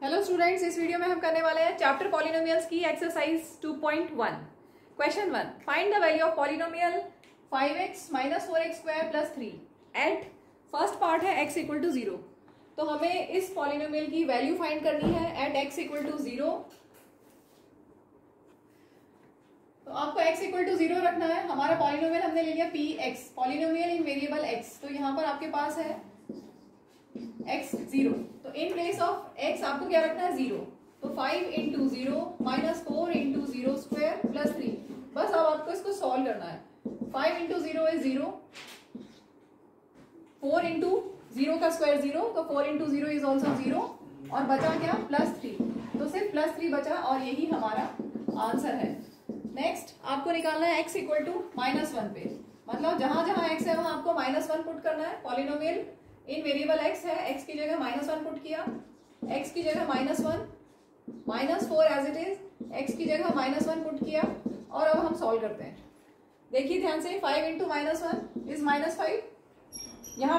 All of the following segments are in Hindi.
हेलो स्टूडेंट्स, इस वीडियो में हम करने वाले हैं चैप्टर पॉलिनोमियल्स की exercise 2.1। Question 1, find the value of polynomial 5x - 4x² + 3 at first part है x = 0। तो हमें इस पॉलिनोमियल की वैल्यू फाइंड करनी है एट x = 0। तो आपको x = 0 रखना है। हमारा पॉलिनोमियल हमने ले लिया px, polynomial in variable x। तो यहाँ पर आपके पास है x 0, तो इन प्लेस ऑफ x आपको क्या रखना है 0। तो 5 × 0 - 4 × 0² + 3। बस अब आपको इसको सॉल्व करना है। 5 × 0 इज 0, 4 × 0 का स्क्वायर 0, तो 4 × 0 इज ऑल्सो 0, और बचा क्या +3। तो सिर्फ +3 बचा और यही हमारा आंसर है। नेक्स्ट आपको निकालना है x = -1 पे, मतलब जहां जहां x है वहां आपको -1 पुट करना है। पॉलिनोमियल इन वेरिएबल x है, x की जगह -1 पुट किया, x की जगह -1, -4 एज इट इज, x की जगह -1 पुट किया, और अब हम सॉल्व करते हैं। देखिए ध्यान से, 5 × -1 इज -5। यहाँ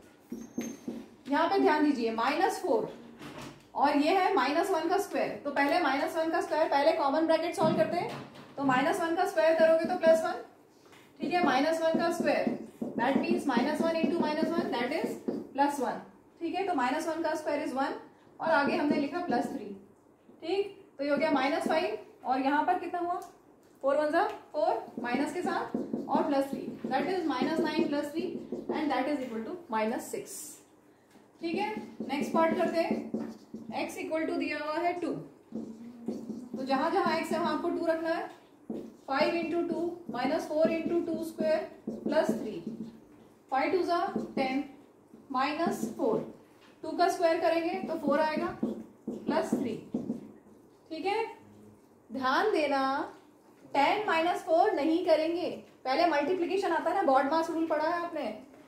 पे ध्यान दीजिए, -4 और ये है -1 का स्क्वायर। तो पहले -1 का स्क्वायर, पहले कॉमन ब्रैकेट सॉल्व करते हैं। तो -1 का स्क्वायर करोगे तो +1, ठीक है। -1 का square that means -1 × -1 that is +1, ठीक है। तो -1 का स्क्वायर इज 1, और आगे हमने लिखा +3, ठीक। तो ये हो गया -5, और यहाँ पर कितना हुआ 4 × 1 = 4 माइनस के साथ, और +3 that is -9 + 3 and that is equal to -6, ठीक है। नेक्स्ट पार्ट करते हैं। x = दिया हुआ है 2, तो जहां जहां x है वहां आपको 2 रखना है। 5 × 2 - 4 × 2² + 3, 5 × 2 = 10 -4, 2 का स्क्वायर करेंगे तो 4 आएगा +3, ठीक है। ध्यान देना, 10 - 4 नहीं करेंगे, पहले मल्टीप्लिकेशन आता है ना, बॉडमास रूल पढ़ा है आपने।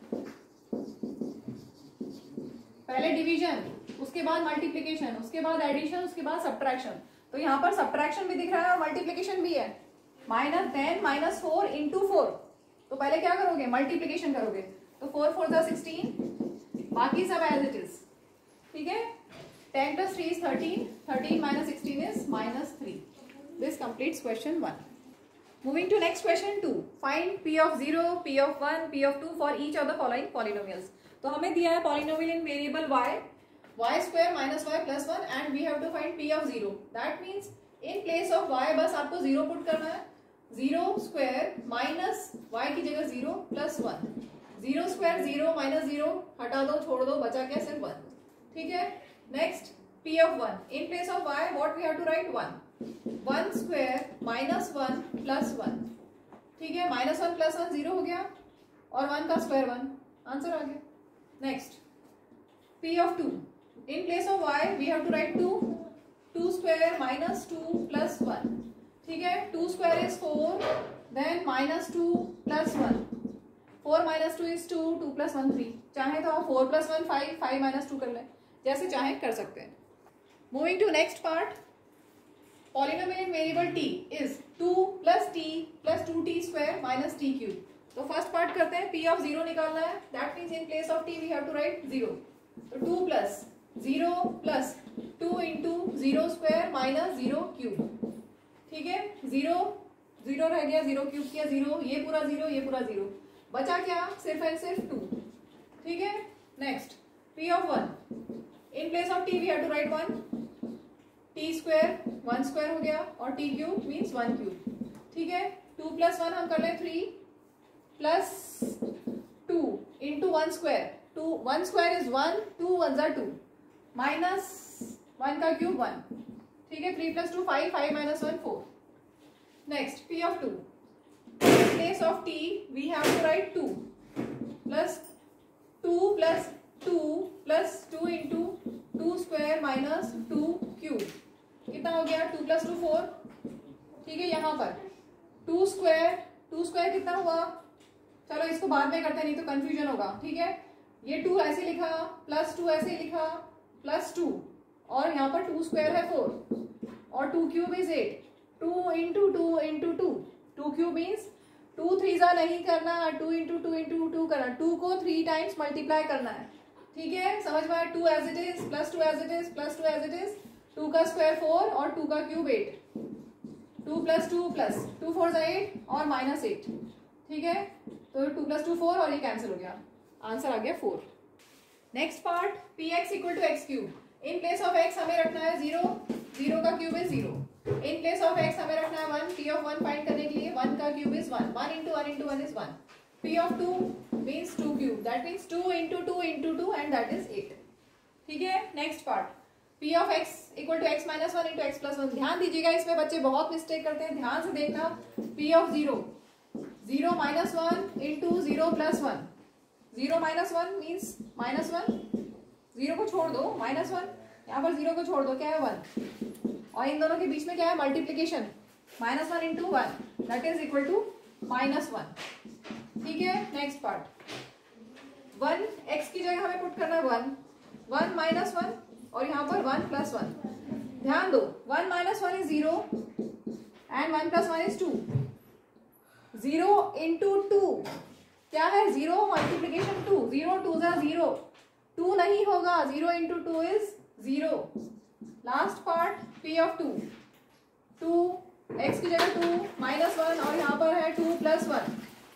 पहले डिवीजन, उसके बाद मल्टीप्लिकेशन, उसके बाद एडिशन, उसके बाद सब्ट्रैक्शन। तो यहाँ पर सब्ट्रैक्शन भी दिख रहा है और मल्टीप्लिकेशन भी है। -10 - 4 × 4, तो पहले क्या करोगे, मल्टीप्लिकेशन करोगे। तो 4 × 4 = 16, बाकी सब एज इट इज, ठीक है। 10 + 3 = 13, 13 - 16 is -3। This completes question 1. Moving to next question 2. Find p of 0, p of 1, p of 2 for each of the following polynomials. तो हमें दिया है polynomial in variable y, y² - y + 1, and we have to find p of 0. That means in place of y बस आपको 0 पुट करना है। 0² माइनस y की जगह 0 + 1, 0² 0 - 0 हटा दो, छोड़ दो, बचा क्या, सिर्फ 1, ठीक है। Next p of 1, in place of y what we have to write 1, 1² - 1 + 1, ठीक है। -1 + 1 0 हो गया, और 1 का स्क्वायर 1, आंसर आ गया। Next p of 2, in place of y we have to write 2, 2² - 2 + 1, ठीक है। 2² is 4, then -2 + 1, 4 - 2 is 2, 2 + 1 3। चाहे तो आप 4 + 1 5, 5 - 2 कर लें, जैसे चाहे कर सकते हैं। Moving to next part, polynomial in variable t is 2 + t + 2t² - t³। तो फर्स्ट पार्ट करते हैं, p of 0 निकालना है। That means in place of t we have to write 0। तो 2 + 0 + 2 × 0² - 0³, ठीक है। 0 0 रह गया, 0³ किया 0, ये पूरा 0, ये पूरा 0, बचा क्या, सिर्फ एंड सिर्फ 2, ठीक है। Next p of 1, in place of t we have to write 1, t² 1² हो गया, और t³ मीन्स 1³, ठीक है। 2 + 1 हम कर ले 3 + 2 × 1², 1² इज 1, 2 1 = 2, -1 का क्यूब 1, ठीक है। 3 + 2 5, 5 - 1 4। Next p of 2, in place of t we have to write 2 + 2 + 2 + 2 × 2² - 2³ कितना हो गया, 2 + 2 4, ठीक है। यहाँ पर 2² कितना हुआ, चलो इसको बाद में करते हैं, नहीं तो कंफ्यूजन होगा, ठीक है। ये 2 ऐसे लिखा, +2 ऐसे लिखा, +2, और यहाँ पर 2² है 4, और 2³ इज 8, 2 × 2 × 2, 2³ मीन्स 2 3 नहीं करना, 2 × 2 × 2 करना, 2 को 3 टाइम्स मल्टीप्लाई करना है, ठीक है, समझ में आया? 2 as it is, plus 2 as it is, plus 2 as it is, 2 का स्क्वायर 4 और 2 का क्यूब 8, 2 प्लस 2 प्लस 2 4 सा 8 और माइनस 8, ठीक है, तो 2 प्लस 2 4 और ये कैंसिल हो गया, आंसर आ गया 4। Next part, p x equal to x cube, in place of x हमें रखना है 0, 0 का cube is 0, in place of x हमें रखना है 1, पी ऑफ 1 फाइंड करने के लिए 1 का cube is 1, 1 into 1 into 1 is 1, p of 2 means 2 cube, that means 2 into 2 into 2 and that is 8, ठीक है। Next part, p of x equal to x minus 1 into x plus 1, ध्यान दीजिएगा इसमें बच्चे बहुत मिस्टेक करते हैं, ध्यान से देखना, p of 0, 0 minus 1 into 0 plus 1, 0 minus 1 means minus 1, 0 को छोड़ दो, माइनस 1, यहाँ पर 0 को छोड़ दो, क्या है 1, और इन दोनों के बीच में क्या है multiplication, minus 1 into 1 that is equal to minus 1, ठीक है। नेक्स्ट पार्ट, 1 एक्स की जगह हमें पुट करना है 1, 1 माइनस 1 और यहाँ पर 1 प्लस 1, ध्यान दो 1 minus 1 is 0 and 1 plus 1 is 2, 0 into 2 क्या है 0 मल्टीप्लीकेशन 2, 0 2 जा 0, 2 नहीं होगा, 0 into 2 is 0। Last part, p of 2, 2 x की जगह 2 माइनस 1 और यहाँ पर है 2 प्लस 1,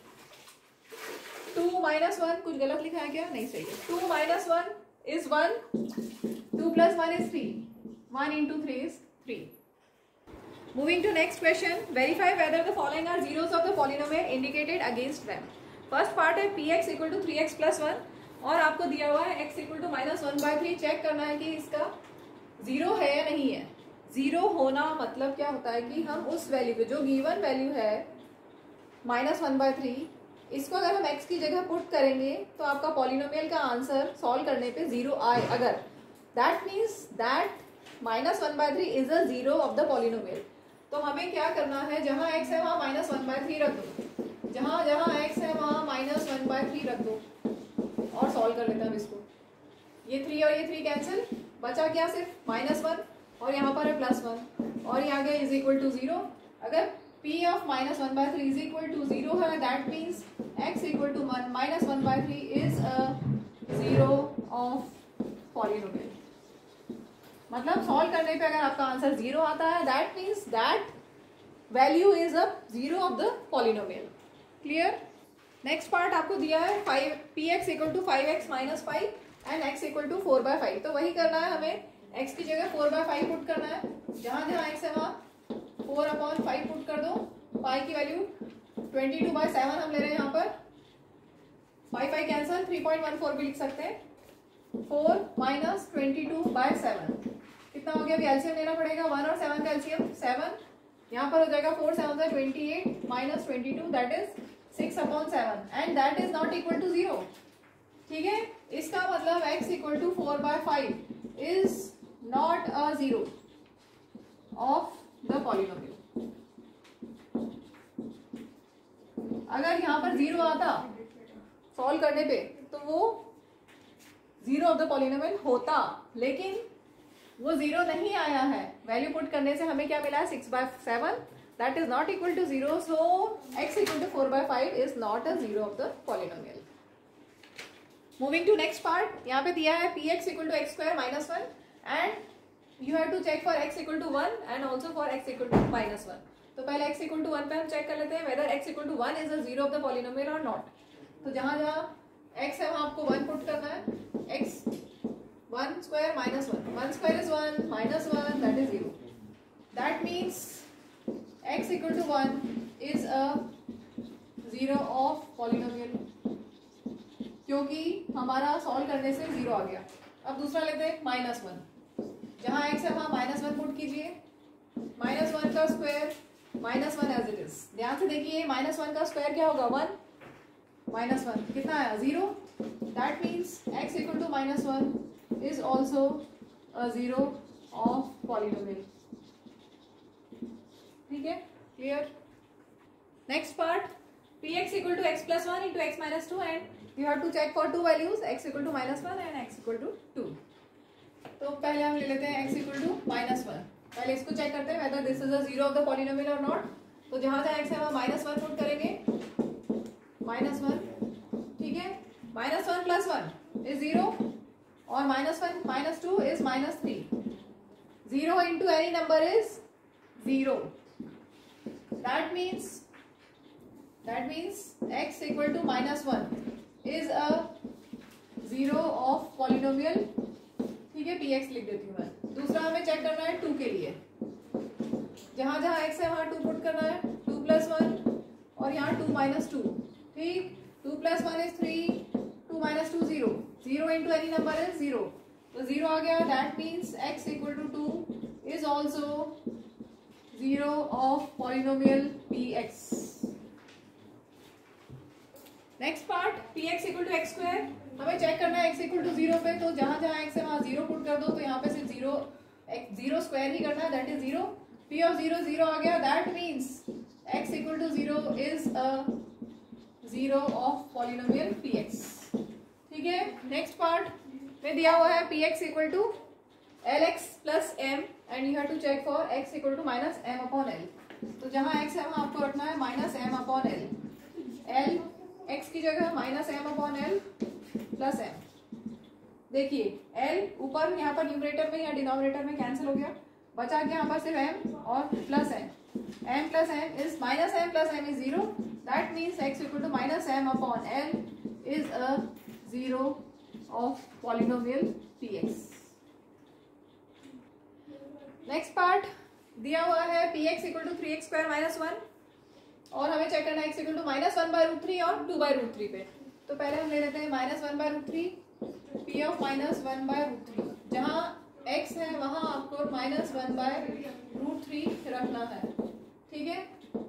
2 माइनस 1 कुछ गलत लिखा है क्या, नहीं सही है, 2 minus 1 is 1, 2 plus 1 is 3, 1 into 3 is 3. Moving to next question, verify whether the following are zeros of the polynomial indicated against them. First part है px equal to 3x plus 1 और आपको दिया हुआ है x equal to minus 1/3, check करना है कि इसका जीरो है या नहीं है। जीरो होना मतलब क्या होता है कि हम उस वैल्यू पे जो गिवन वैल्यू है -1/3, इसको अगर हम x की जगह पुट करेंगे तो आपका पॉलिनोमियल का आंसर सॉल्व करने पे 0 आए अगर, that means that -1/3 is a zero of the polynomial. तो हमें क्या करना है, जहां x है वहां -1/3 रख दो, जहां जहां x है वहां -1/3 रख दो और सॉल्व कर लेते हैं हम इसको। ये 3 और ये 3 कैंसिल, बचा क्या सिर्फ -1 और यहाँ पर है +1 और ये आ गया इज इक्वल टू 0। अगर p of -1/3 is equal to 0 है, that means x equal to -1/3 is a zero of polynomial। मतलब सॉल्व करने पे अगर आपका आंसर 0 आता है, that means that value is a zero of the polynomial। Clear? Next part आपको दिया है px equal to 5x minus 5 and x equal to 4/5। तो वही करना है हमें, x की जगह 4/5 पुट करना है, जहां जहां x है वहां 4/5 पुट कर दो, पाई की वैल्यू 22/7 हम ले रहे हैं यहाँ पर, 5 कैंसल, 3.14 भी लिख सकते हैं, 4 माइनस 22/7 कितना हो गया, अभी एलसीएम लेना पड़ेगा, 1 और 7 का एलसीएम 7, यहाँ पर हो जाएगा 4 7 28 minus 22 that is 6/7 and that is not equal to 0। ठीक है, इसका मतलब x equal to 4/5 is not a zero of the polynomial. अगर यहाँ पर 0 आता सॉल्व करने पे तो वो जीरो ऑफ द पॉलिनोमियल होता, लेकिन वो 0 नहीं आया है, वैल्यू पुट करने से हमें क्या मिला है 6/7 that is not equal to 0, so x equal to 4/5 is not a zero of the polynomial. Moving to next part, यहाँ पे दिया है px equal to x² - 1 and you have to check for x equal to 1 and also for x equal to -1। तो पहले x इक्वल टू 1 पे हम चेक कर लेते हैं whether x equal to 1 is a zero of the polynomial और नॉट। तो जहां जहां x है वहां आपको 1 पुट करना है, x 1² - 1, 1² is 1 -1 that is 0, that means x equal to 1 is a zero of polynomial, क्योंकि हमारा सॉल्व करने से 0 आ गया। अब दूसरा लेते हैं -1, जहां x है वहां -1 पुट कीजिए, -1 का स्क्वायर -1 एज इट इज, ध्यान से देखिए -1 का स्क्वायर क्या होगा 1 -1 कितना आया 0, that means x equal to -1 is also a zero of polynomial. ठीक है, clear? Next part, px equal to x + 1 into x - 2 and you have to check for two values x equal to -1 and x equal to 2। तो पहले हम ले लेते हैं x इक्वल टू -1, पहले इसको चेक करते हैं whether this is a zero of the polynomial or not। तो जहां जहां x है वहां -1 पुट करेंगे, -1, ठीक है, -1 + 1 is 0 और -1 -2 is -3. 0 into any number is 0. That means x equal to -1 is a zero of polynomial. ठीक है, px लिख देती हूँ मैं. दूसरा हमें चेक करना है 2 के लिए. जहां जहां x है वहां 2 पुट करना है. 2 + 1 और यहाँ 2 - 2. ठीक, 2 + 1 is 3, 2 - 2 0. 0 into any number is 0. तो 0 आ गया. That means x equal to 2 is also zero of polynomial px. Next part px equal to x square. हमें चेक करना है x equal to 0 पे. तो जहां जहां x है वहां 0 पुट कर दो. तो यहाँ पे सिर्फ 0 स्क्वायर ही करना है. That is 0. p of 0 0 आ गया. दैट means x equal to 0 is a zero of polynomial px. ठीक है, नेक्स्ट पार्ट में दिया हुआ है px equal to lx plus m and you have to check for x equal to minus m upon l. तो जहां x है वहां आपको रखना है -m upon l. l x की जगह -m upon l plus m. देखिए l ऊपर यहाँ पर न्यूमरेटर में या डिनोमिनेटर में कैंसिल हो गया. बचा क्या यहाँ पर सिर्फ m और plus m. m plus m is -m plus m is 0. That means x equal to -m upon l is a zero of polynomial px. Next part दिया हुआ है px equal to 3x square minus 1 और हमें चेक करना है x equal to -1/√3 और 2/√3 पे. तो पहले हम ले लेते हैं -1/√3 p of -1/√3. जहाँ x है वहां आपको -1/√3 रखना है. ठीक है,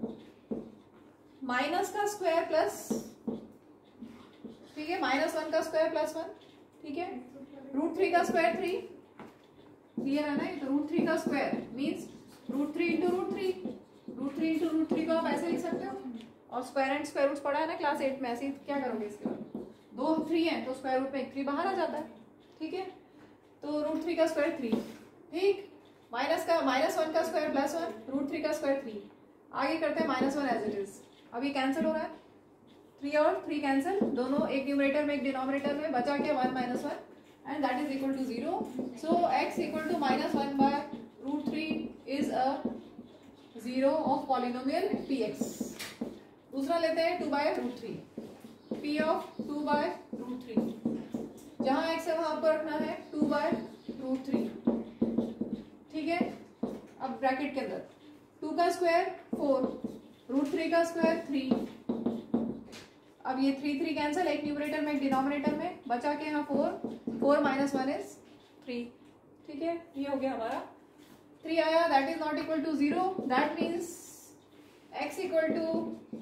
माइनस का स्क्वायर प्लस, ठीक है, -1 का स्क्वायर प्लस 1. ठीक है, √3 का स्क्वायर 3 क्लियर है ना. तो √3 का स्क्वायर मीन्स √3 into √3. √3 into √3 को आप ऐसे लिख सकते हो. और स्क्वायर एंड स्क्वायर रूट पढ़ा है ना क्लास 8 में. ऐसे क्या करोगे इसके बाद 2 3 है तो स्क्वायर रूट में 1 3 बाहर आ जाता है. ठीक है, तो √3 का स्क्वायर 3. ठीक, -1 का स्क्वायर प्लस 1, √3 का स्क्वायर 3. आगे करते हैं -1 एज इट इज. अब ये कैंसिल हो रहा है. 3 और 3 कैंसिल, दोनों एक न्यूमरेटर में एक डिनोमिनेटर में. बचा क्या 1 - 1 and that is equal to 0. So x equal to -1/√3 is a zero of polynomial px. दूसरा लेते हैं 2/√3. p of 2/√3. जहां x है वहां आपको रखना है 2/√3. ठीक है, अब ब्रैकेट के अंदर 2 का स्क्वायर 4, √3 का स्क्वायर 3. अब ये 3 कैंसिल, एक न्यूमरेटर में एक डिनोमिनेटर में. बचा के यहाँ 4 - 1 is 3. ठीक है, ये हो गया हमारा 3 आया. That is not equal to 0. That means x equal to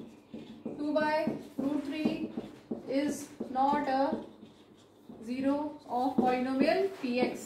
2/√3 is not a zero of polynomial px.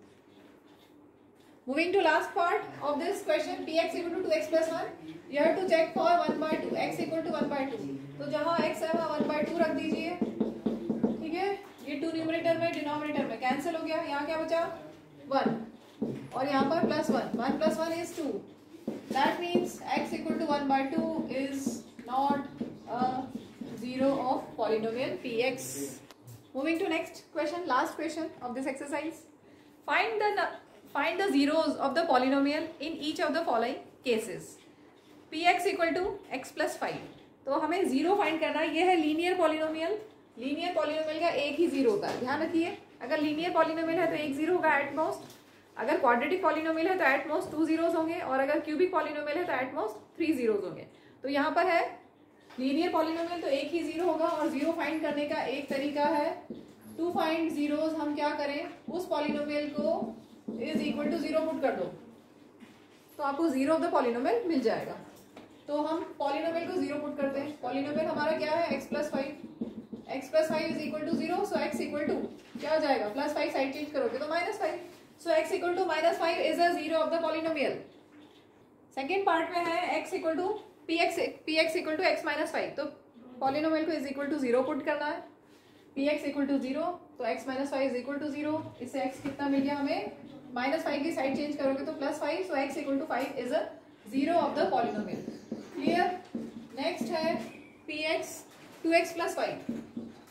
Moving to last part of this question, px equal to 2x plus 1. You have to check for 1/2. x equal to 1/2. तो जहां x है वहां 1/2 रख दीजिए. ठीक है, ये 2 न्यूमरेटर में डिनोमिनेटर में कैंसिल हो गया. यहाँ क्या बचा 1 और यहाँ पर +1. 1 + 1 is 2. That means x equal to 1/2 is not a zero of polynomial px. Moving to next question, last question of this exercise. Find the zeros of the polynomial in each of the following cases. px equal to x plus 5. तो हमें जीरो फाइंड करना है. ये है लीनियर पॉलिनोमियल. लीनियर पॉलिनोमियल का एक ही जीरो होता है, ध्यान रखिए. अगर लीनियर पॉलिनोमियल है तो एक जीरो होगा एट मोस्ट. अगर क्वाड्रेटिक पॉलिनोमियल है तो एट मोस्ट 2 जीरोस होंगे. और अगर क्यूबिक पॉलिनोमियल है तो एट मोस्ट 3 जीरोस होंगे. तो यहाँ पर है लीनियर पॉलिनोमियल तो एक ही जीरो होगा. और जीरो फाइंड करने का एक तरीका है टू फाइंड जीरोस. हम क्या करें, उस पॉलिनोमियल को इज इक्वल टू 0 पुट कर दो तो आपको जीरो ऑफ द पॉलिनोमियल मिल जाएगा. तो हम पॉलिनोमियल को 0 पुट करते हैं. पॉलिनोमियल हमारा क्या है x + 5. x + 5 is equal to 0. So x equal to क्या हो जाएगा, +5 साइड चेंज करोगे तो -5. So x equal to -5 is a zero of the polynomial. Second part में है x equal to px equal to x - 5. तो पॉलिनोमियल को इज इक्वल टू 0 पुट करना है. px इक्वल टू 0 तो x - 5 इज इक्वल टू 0. इससे x कितना मिल गया हमें, -5 की साइड चेंज करोगे तो +5. So x equal to 5 is a zero of the polynomial. Clear. Next है px 2x plus 5.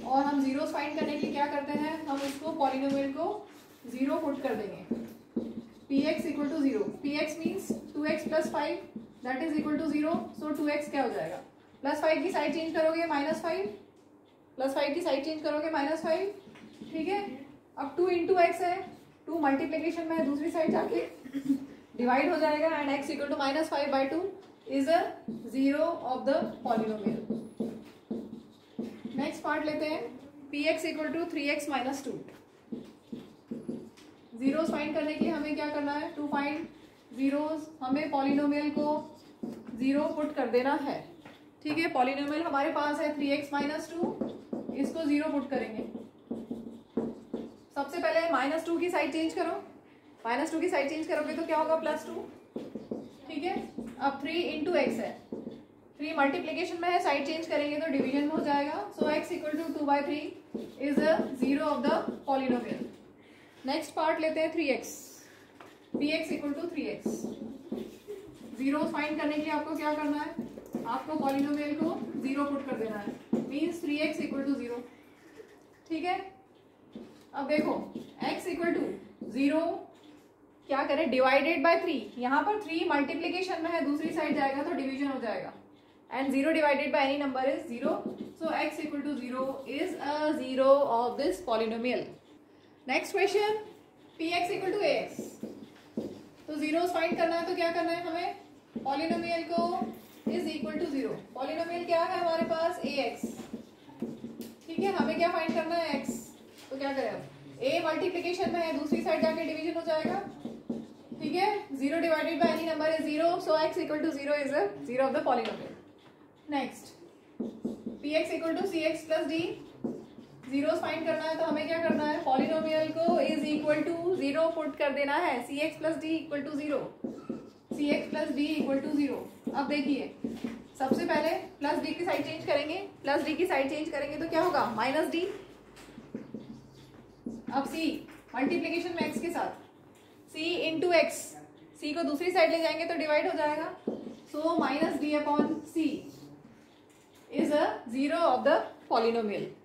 और हम जीरोस फाइंड करने के लिए क्या करते हैं, हम उसको पॉलिनोमियल को जीरो पुट कर देंगे। px equal to zero, px means 2x plus 5 that is equal to zero. So 2x क्या हो जाएगा, +5 की साइड चेंज करोगे -5, +5 की साइड चेंज करोगे -5, ठीक है। अब 2 इंटू एक्स है, 2 मल्टीप्लीकेशन में है, दूसरी साइड जाके डिवाइड हो जाएगा and x equal to -5/2 is a zero of the polynomial. Next part लेते हैं, px equal to 3x minus 2। Zeros find करने के लिए हमें क्या करना है, टू फाइंड जीरोस, हमें पॉलिनोमियल को जीरो पुट कर देना है, ठीक है। पॉलिनोमियल हमारे पास है 3x माइनस 2, इसको जीरो पुट करेंगे। सबसे पहले -2 की साइड चेंज करो, -2 की साइड चेंज करोगे तो क्या होगा, +2, ठीक है। अब 3 इंटू एक्स है, 3 मल्टीप्लीकेशन में है, साइड चेंज करेंगे तो डिवीजन में हो जाएगा। So x equal to 2/3 is a zero of the polynomial. Next part लेते हैं 3x, px equal to 3x। Zero find करने के लिए आपको क्या करना है, आपको पॉलिनोमियल को जीरो पुट कर देना है, मीन्स 3x इक्वल टू 0, ठीक है। अब देखो x इक्वल टू 0 क्या करें, डिवाइडेड बाय 3, यहाँ पर 3 मल्टीप्लीकेशन में है, दूसरी साइड जाएगा तो डिवीजन हो जाएगा and 0 divided by any number is 0। So x equal to 0 is a zero of this polynomial. Next question, px equal to ax। तो जीरोस फाइंड करना है तो क्या करना है हमें, पॉलिनोमियल को इज इक्वल टू 0। पॉलिनोमियल क्या है हमारे पास, ax, ठीक है। हमें क्या फाइंड करना है, x, तो क्या करें, अब a मल्टीप्लीकेशन में है, दूसरी साइड जाके डिवीजन हो जाएगा, ठीक है। 0 divided by any number is 0, so x equal to 0 is a zero of the polynomial. Next, px equal to cx plus d। Zeros find करना है तो हमें क्या करना है, पॉलिनोमियल को इज इक्वल टू 0 पुट कर देना है, cx plus d equal to 0, cx plus d equal to 0। अब देखिए सबसे पहले प्लस d की साइड चेंज करेंगे, प्लस d की साइड चेंज करेंगे तो क्या होगा, माइनस d। अब c मल्टीप्लीकेशन में x के साथ, c इंटू एक्स, c को दूसरी साइड ले जाएंगे तो डिवाइड हो जाएगा। So -d upon c is a zero of the polynomial.